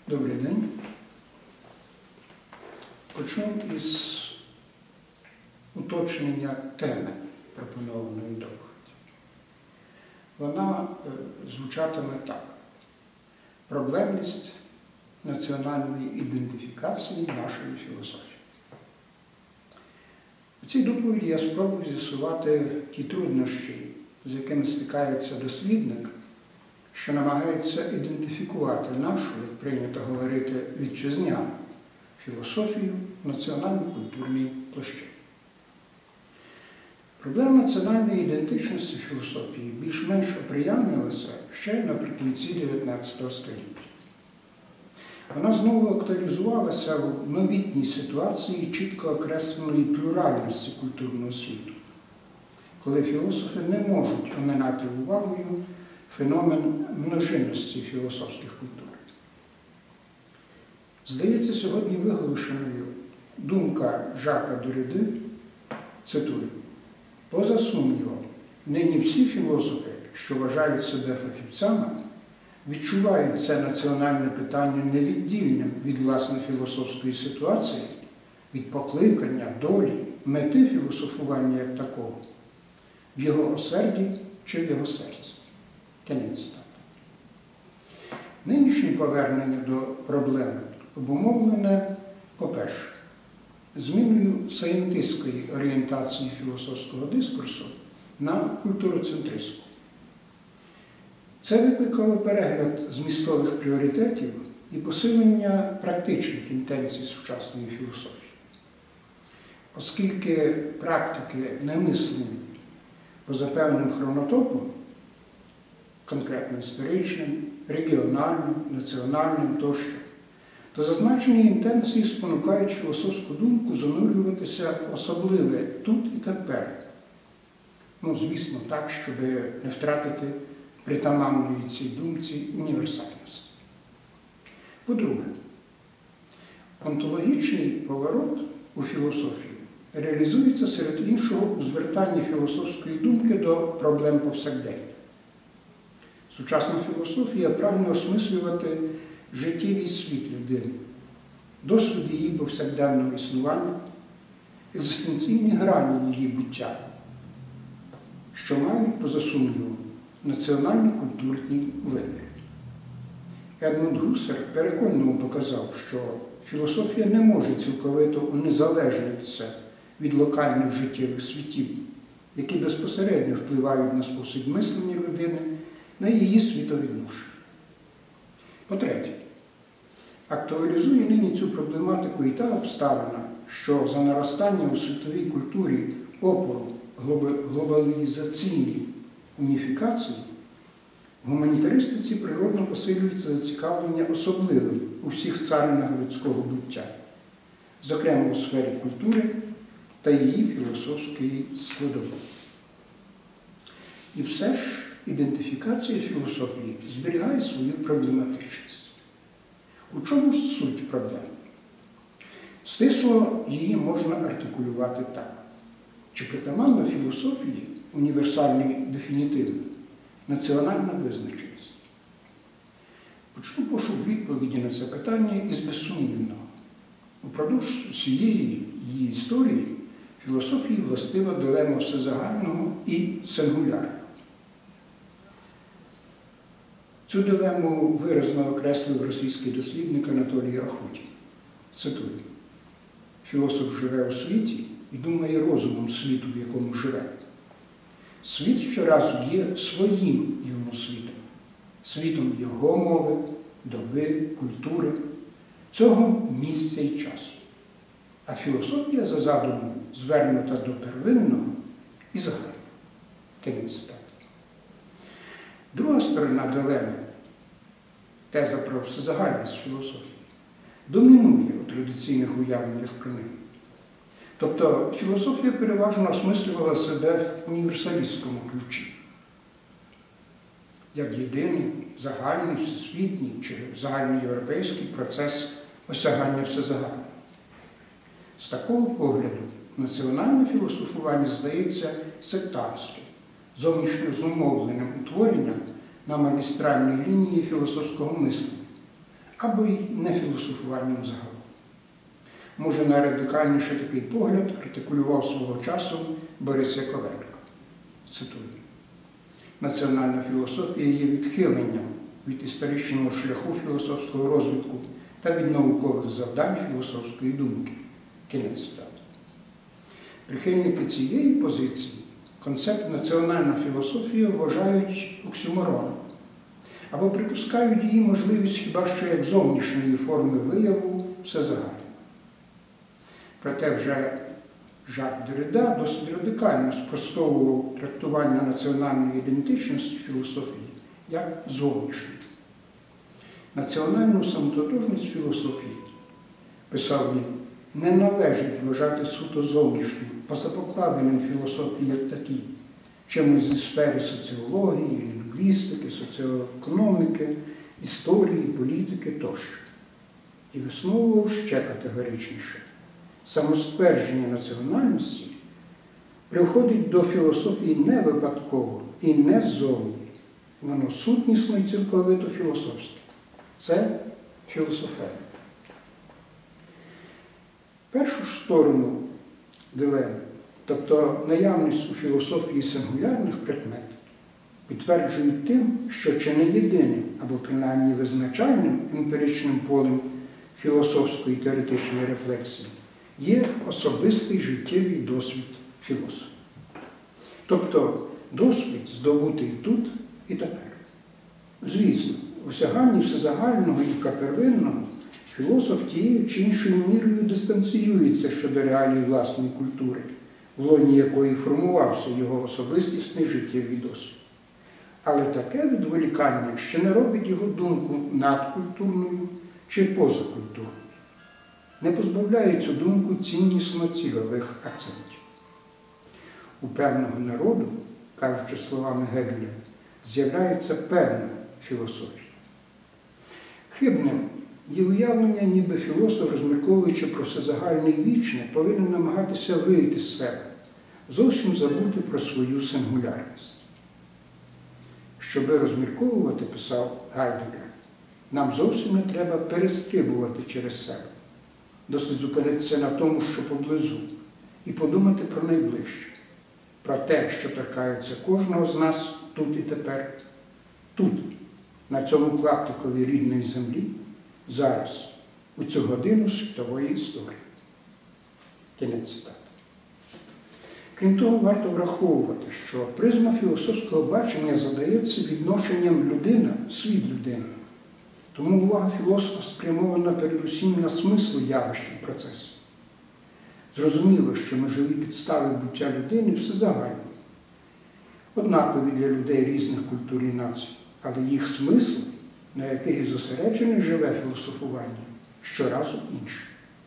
Добрий день. Почну із уточнення теми пропонованої доповіді. Вона звучатиме так. Проблемність національної ідентифікації нашої філософії. У цій доповіді я спробую з'ясувати ті труднощі, з якими стикається дослідник, що намагається ідентифікувати нашу, як прийнято говорити, вітчизняну філософію в національно-культурній площині. Проблема національної ідентичності філософії більш-менш оприявнилася ще наприкінці 19 століття. Вона знову актуалізувалася в новітній ситуації чітко окресленої плюральності культурного світу, коли філософи не можуть оминати увагою феномен множинності філософських культур. Здається, сьогодні виголошеною думка Жака Дерриди, цитую, «Поза сумнівом, нині всі філософи, що вважають себе фахівцями, відчувають це національне питання невіддільним від власної філософської ситуації, від покликання, долі, мети філософування як такого, в його осерді чи в його серці». Кінець цитати. Нинішнє повернення до проблеми обумовлене, по-перше, зміною саєнтистської орієнтації філософського дискурсу на культуроцентристську. Це викликало перегляд змістових пріоритетів і посилення практичних інтенцій сучасної філософії. Оскільки практики не мислені поза певним хронотопом, конкретно історичним, регіональним, національним тощо, то зазначені інтенції спонукають філософську думку занурюватися в особливе тут і тепер. Звісно, так, щоб не втратити притаманної цій думці універсальності. По-друге, онтологічний поворот у філософії реалізується серед іншого у звертанні філософської думки до проблем повсякдення. Сучасна філософія прагне осмислювати життєвий світ людини, досвід її повсякденного існування, екзистенційні грані її буття, що мають, поза сумнівом, національно-культурний вимір. Едмунд Гуссерль переконливо показав, що філософія не може цілковито унезалежнитися від локальних життєвих світів, які безпосередньо впливають на спосіб мислення людини, на її світовідношення. По-третє, актуалізує нині цю проблематику і та обставина, що за наростання у світовій культурі опору глобалізаційній уніфікації в гуманітаристиці природно посилюється зацікавлення особливим у всіх царинах людського буття, зокрема у сфері культури та її філософської складової. І все ж ідентифікація філософії зберігає свою проблематичність. У чому ж суть проблеми? Стисло її можна артикулювати так. Чи притаманна філософії універсальний дефінітивний національна визначеність? Почну пошук відповіді на це питання із безсумнівного. Упродовж всієї її історії філософії властива дилема всезагального і сингулярного. Цю дилему виразно окреслив російський дослідник Анатолій Ахутін. Цитую. «Філософ живе у світі і думає розумом світу, в якому живе. Світ щоразу є своїм йому світом, світом його мови, доби, культури, цього місця і часу. А філософія за задумом звернута до первинного і загального». Кінець цитати. Друга сторона дилеми, теза про всезагальність філософії, домінує у традиційних уявленнях про неї. Тобто філософія переважно осмислювала себе в універсалістському ключі, як єдиний, загальний, всесвітній чи загальноєвропейський процес осягання всезагального. З такого погляду національне філософування здається сектантським, зовнішньо зумовленим утворенням на магістральній лінії філософського мислення, або й не філософуванням загалом. Може, найрадикальніше такий погляд артикулював свого часу Борис Яковенко. Цитую. Національна філософія є відхиленням від історичного шляху філософського розвитку та від наукових завдань філософської думки. Кінець цитати. Прихильники цієї позиції концепт національна філософія вважають оксюмороном або припускають її можливість хіба що як зовнішньої форми вияву всезагального. Проте вже Жак Деррида досить радикально спростовував трактування національної ідентичності філософії як зовнішньої. Національну самототожність філософії, писав він, не належить вважати суто зовнішньою, позапокладеним філософії як такій, чимось зі сфери соціології, лінгвістики, соціоекономіки, історії, політики тощо. І висновував ще категоричніше. Самоствердження національності приходить до філософії не випадково і не ззовні. Воно сутнісно і цілковито філософське. Це філософія. Першу сторону дилеми, тобто наявність у філософії сингулярних предметів, підтверджують тим, що чи не єдиним, або принаймні визначальним емпіричним полем філософської теоретичної рефлексії є особистий життєвий досвід філософа. Тобто досвід здобутий тут і тепер. Звісно, у сяганні всезагального і первинного філософ тією чи іншою мірою дистанціюється щодо реалій власної культури, в лоні якої формувався його особистісний життєвий досвід. Але таке відволікання ще не робить його думку надкультурною чи позакультурною. Не позбавляє цю думку ціннісно-цільових акцентів. У певного народу, кажучи словами Гегеля, з'являється певна філософія. Хибним є уявлення, ніби філософ, розмірковуючи про всезагальне і вічне, повинен намагатися вийти з себе, зовсім забути про свою сингулярність. Щоби розмірковувати, писав Гайдеггер, нам зовсім не треба перестрибувати через себе. Досить зупинитися на тому, що поблизу, і подумати про найближче, про те, що торкається кожного з нас тут і тепер, тут, на цьому клаптикові рідної землі, зараз, у цю годину світової історії. Кінець цитати. Крім того, варто враховувати, що призма філософського бачення задається відношенням людина, світ людини. Тому увага філософа спрямована передусім на смисл явищ і процесів. Зрозуміло, що межові підстави буття людини всезагальні, однакові для людей різних культур і націй, але їх смисл, на який зосереджене живе філософування, щоразу інший.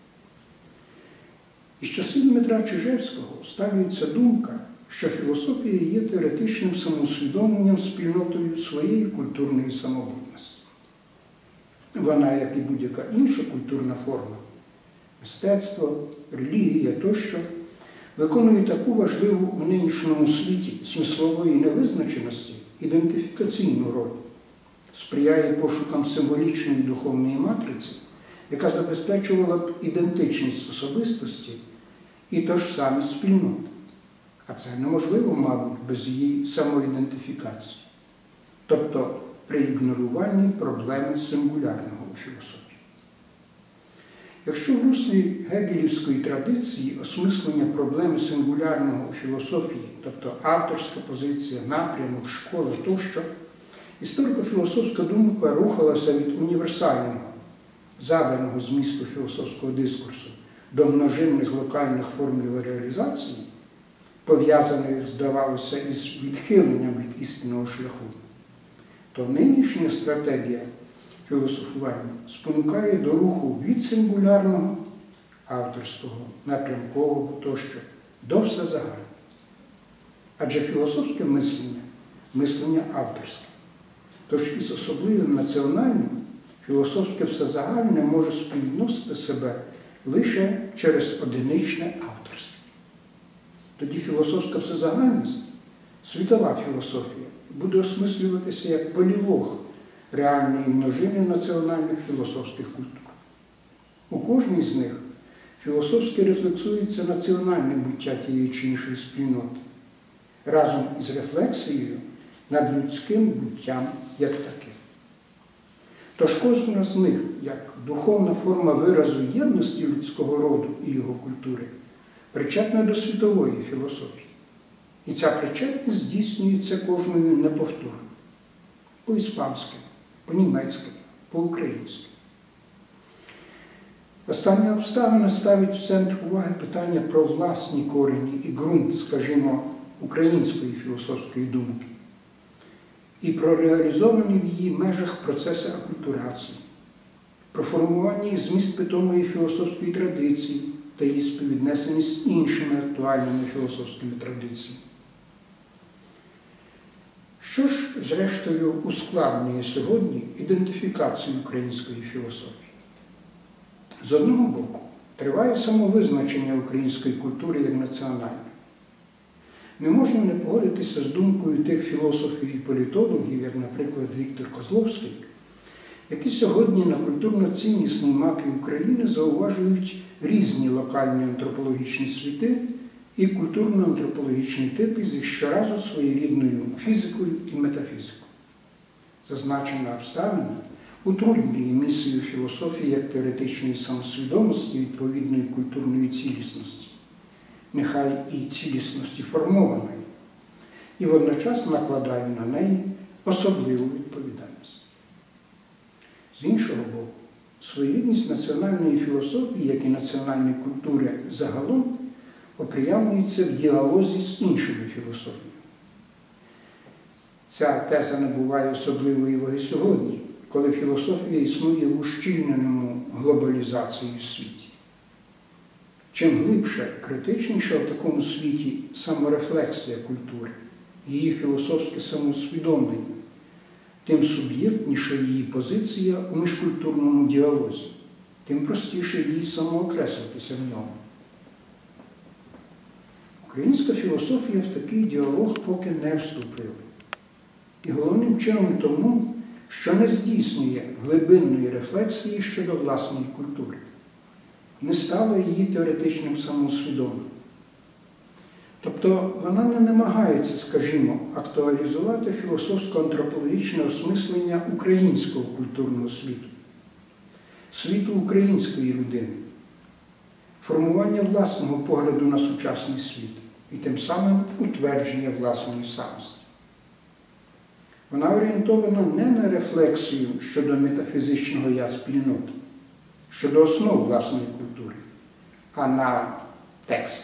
Із часів Дмитра Чижевського ставиться думка, що філософія є теоретичним самоусвідомленням спільнотою своєї культурної самобутності. Вона, як і будь-яка інша культурна форма, мистецтво, релігія тощо, виконує таку важливу у нинішньому світі смислової невизначеності ідентифікаційну роль, сприяє пошукам символічної духовної матриці, яка забезпечувала б ідентичність особистості і тож самі спільноти. А це неможливо, мабуть, без її самоідентифікації. Тобто при ігноруванні проблеми сингулярного у філософії. Якщо в руслі гегелівської традиції осмислення проблеми сингулярного у філософії, тобто авторська позиція, напрямок, школа тощо, історико-філософська думка рухалася від універсального, заданого змісту філософського дискурсу до множинних локальних форм його реалізації, пов'язаних, здавалося, із відхиленням від істинного шляху, то нинішня стратегія філософування спонукає до руху від сингулярного, авторського, напрямкового тощо, до всезагального. Адже філософське мислення – мислення авторське. Тож із особливим національним філософське всезагальне може співвідносити себе лише через одиничне авторство. Тоді філософська всезагальність, світова філософія, буде осмислюватися як полілог реальної множини національних філософських культур. У кожній з них філософськи рефлексується національне буття тієї чи іншої спільноти, разом із рефлексією над людським буттям як таким. Тож кожна з них, як духовна форма виразу єдності людського роду і його культури, причетна до світової філософії. І ця причетність здійснюється кожною неповторно. По-іспанськи, по-німецьки, по-українськи. Остання обставина ставить в центр уваги питання про власні корені і ґрунт, скажімо, української філософської думки, і про реалізовані в її межах процеси акультурації, про формування і зміст питомої філософської традиції та її співвіднесеність з іншими актуальними філософськими традиціями. Що ж, зрештою, ускладнює сьогодні ідентифікацію української філософії? З одного боку, триває самовизначення української культури як національної. Не можна не погодитися з думкою тих філософів і політологів, як, наприклад, Віктор Козловський, які сьогодні на культурно-ціннісній мапі України зауважують різні локальні антропологічні світи і культурно-антропологічні типи зі щоразу своєрідною фізикою і метафізикою. Зазначена обставина утруднює місію філософії як теоретичної самосвідомості відповідної культурної цілісності, нехай і цілісності формованої, і водночас накладає на неї особливу відповідальність. З іншого боку, своєрідність національної філософії, як і національної культури загалом, оприявнюється в діалозі з іншими філософіями. Ця теза набуває особливої ваги сьогодні, коли філософія існує в ущільненому глобалізації в світі. Чим глибша і критичніша в такому світі саморефлексія культури, її філософське самоусвідомлення, тим суб'єктніша її позиція у міжкультурному діалозі, тим простіше їй самоокреслитися в ньому. Українська філософія в такий діалог поки не вступила. І головним чином тому, що не здійснює глибинної рефлексії щодо власної культури, не стала її теоретичним самоусвідомленням. Тобто вона не намагається, скажімо, актуалізувати філософсько-антропологічне осмислення українського культурного світу, світу української людини, формування власного погляду на сучасний світ і тим самим утвердження власної самості. Вона орієнтована не на рефлексію щодо метафізичного я спільноти, щодо основ власної культури, а на текст.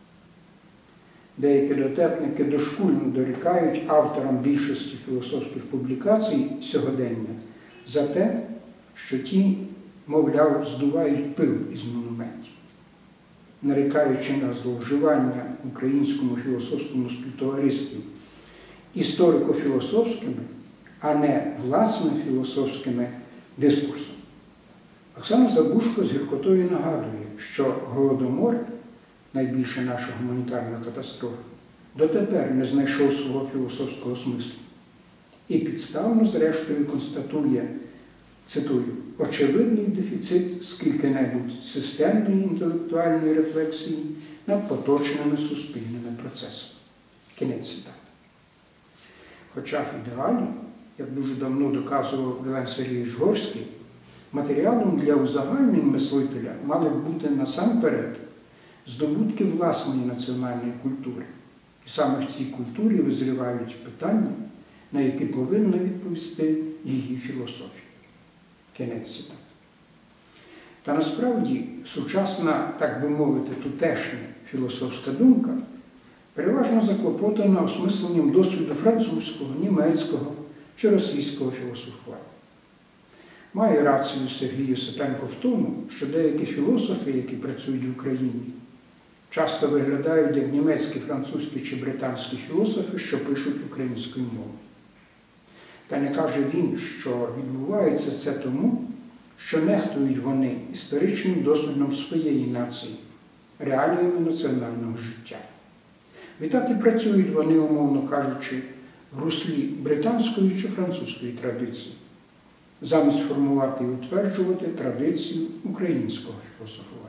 Деякі дотепники дошкульно дорікають авторам більшості філософських публікацій сьогодення за те, що ті, мовляв, здувають пил із монументів, нарікаючи на зловживання в українському філософському співтоваристві історико-філософськими, а не власне філософськими дискурсами. Оксана Забушко з гіркотою нагадує, що Голодомор, найбільша наша гуманітарна катастрофа, дотепер не знайшов свого філософського смислу. І підставно, зрештою, констатує, цитую, очевидний дефіцит скільки-небудь системної інтелектуальної рефлексії над поточними суспільними процесами. Кінець цитати. Хоча в ідеалі, як дуже давно доказував Вілен Сергійович Горський, матеріалом для узагальнень мислителя мали б бути насамперед здобутки власної національної культури. І саме в цій культурі визрівають питання, на які повинна відповісти її філософія. Кінець цитати. Та насправді сучасна, так би мовити, тутешня філософська думка переважно заклопотана осмисленням досвіду французького, німецького чи російського філософування. Має рацію Сергій Осипенко в тому, що деякі філософи, які працюють в Україні, часто виглядають як німецькі, французькі чи британські філософи, що пишуть українською мовою. Та не каже він, що відбувається це тому, що нехтують вони історичним досвідом своєї нації, реаліями національного життя. Відтак і працюють вони, умовно кажучи, в руслі британської чи французької традиції, замість формувати і утверджувати традицію українського філософування.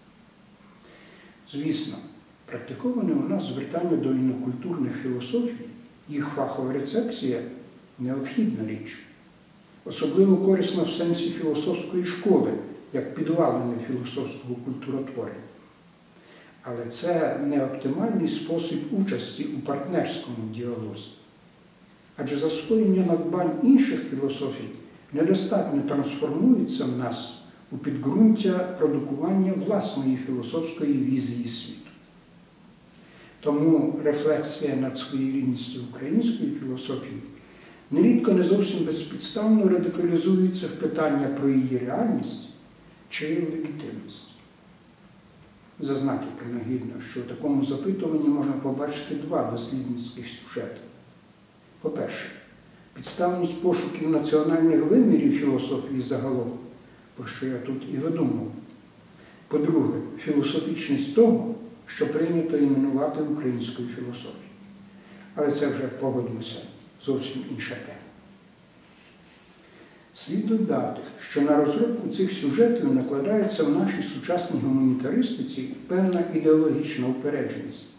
Звісно, практиковане у нас звертання до інокультурних філософій, їх фахова рецепція – необхідна річ. Особливо корисна в сенсі філософської школи, як підвалини філософського культуротворення. Але це не оптимальний спосіб участі у партнерському діалозі. Адже засвоєння надбань інших філософій недостатньо трансформується в нас у підґрунтя продукування власної філософської візії світу. Тому рефлексія над своєрідністю української філософії нерідко не зовсім безпідставно радикалізується в питання про її реальність чи легітимність. Зазначу принагідно, що в такому запитуванні можна побачити два дослідницьких сюжети. По-перше, підставність пошуків національних вимірів філософії загалом, про що я тут і веду мову. По-друге, філософічність того, що прийнято іменувати українською філософією. Але це вже, погодимося, зовсім інша тема. Слід додати, що на розробку цих сюжетів накладається в нашій сучасній гуманітаристиці певна ідеологічна упередженість.